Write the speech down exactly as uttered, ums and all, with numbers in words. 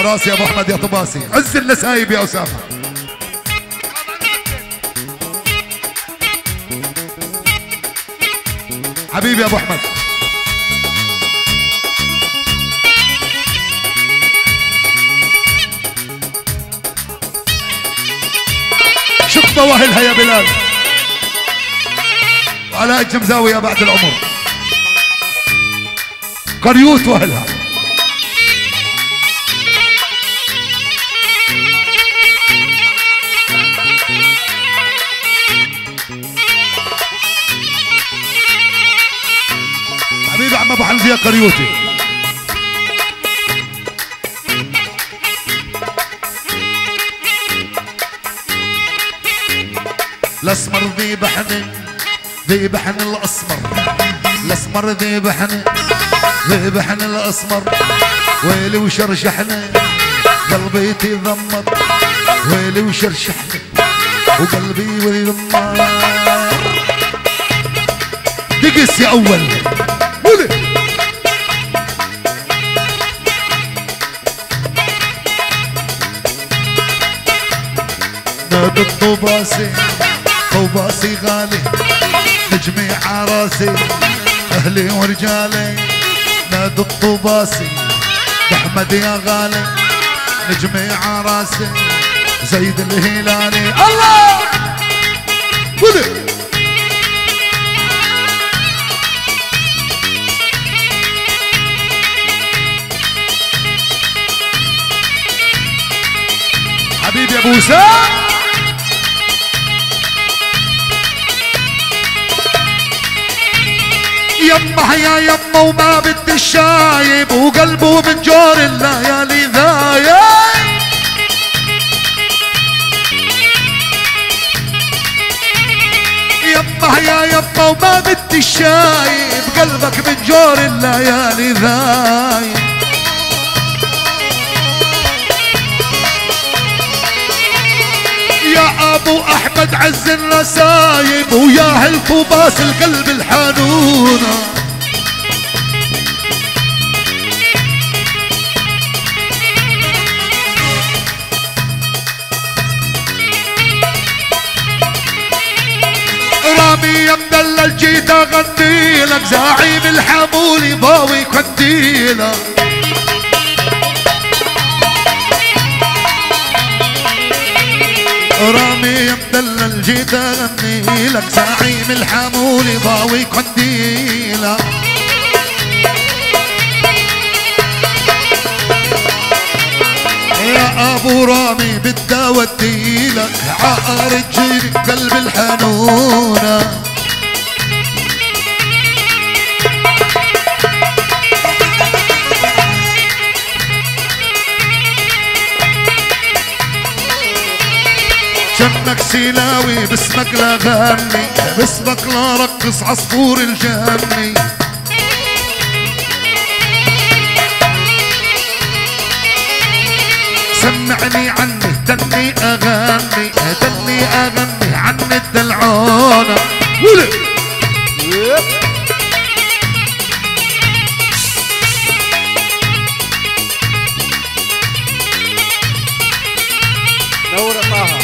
على راسي يا ابو احمد يا طباسي. عز النسايب يا اسامه. حبيبي يا ابو احمد. شطبه واهلها يا بلال. وعلى اجم زاويه بعد العمر. قريوت واهلها. حبيبي عم ابو حمزه يا قريوتي. الاسمر ذيبحني ذيبحني الاسمر. الاسمر ذيبحني ذيبحني الاسمر. ويلي وشرشحني قلبي يتذمر. ويلي وشرشحني وقلبي يذمر. دقس يا اول قولي. نادي الطباسي طباسي غالي. نجمي عراسي اهلي ورجالي. نادي الطباسي احمد يا غالي. نجمي عراسي زيد الهلالي. الله قولي. حبيبي يا ابو وسام. يمه يا يمه وما بدي الشايب. وقلبه من جور الليالي ذايب. يمه يا يمه وما بدي الشايب. قلبك من جور الليالي ذايب. يا ابو احمد عز النسايب. ويا هل طوباس القلب الحنونه. رامي يا مدلل جيت اغني لك. زعيم الحمولي باوي كنديلك. رامي يا مدلل جيت اغني لك. زعيم الحمولي ضاوي قنديلة. يا ابو رامي بدي اوديلك. عقر تجيني قلب الحنونة. شمك سيلاوي باسمك لا غني. باسمك لا رقص عصفور الجني. سمعني عني دني اغني. دني اغني عن الدلعونة. ولي نور طه.